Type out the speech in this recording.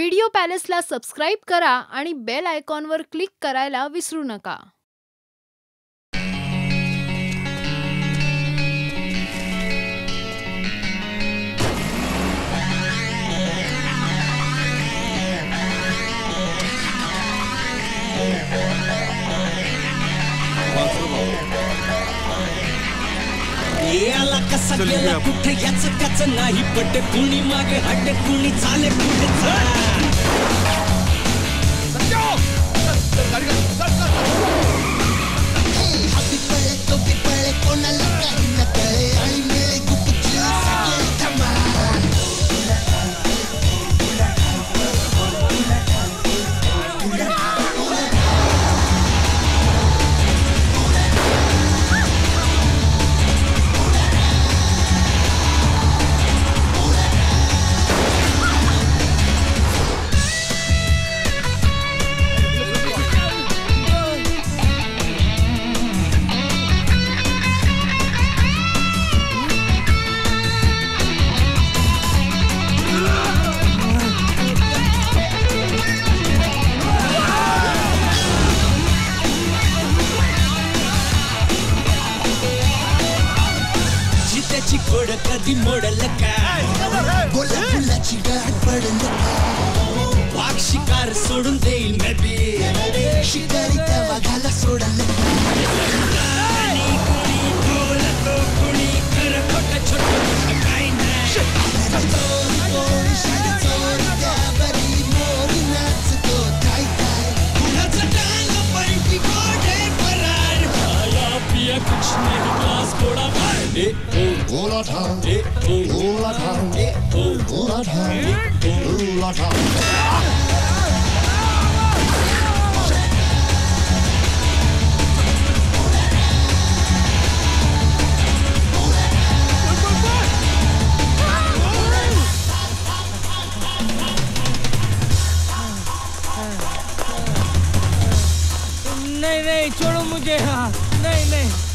Video पॅलेसला subscribe करा आणि bell आयकॉनवर क्लिक करायला विसरू नका. याला कसा गेला कुठे याचं त्याच नाही पटे कुणी मागे हटे कुणी चाले कुठे कोणाला काही न कळे आणि मिळे गुपचूप सगळे धमाल. खोड कधी मोडल काय बोला फुलाची गाठ पडल काय वाघ शिकार सोडून देईल मेबी शिकारी त्या वाघाला सोडल कोणी बोलतो कोणी खरं खोटं छोटं काही नाही त्यावरी मोर नाचतो काय काय कुणाचं टांग पलटी गोडे फरार खाया पिया कुछ नहीं ग्लास थोड़ा Ola town, ola town, ola town, ola town. नहीं छोड़ो मुझे. हाँ नहीं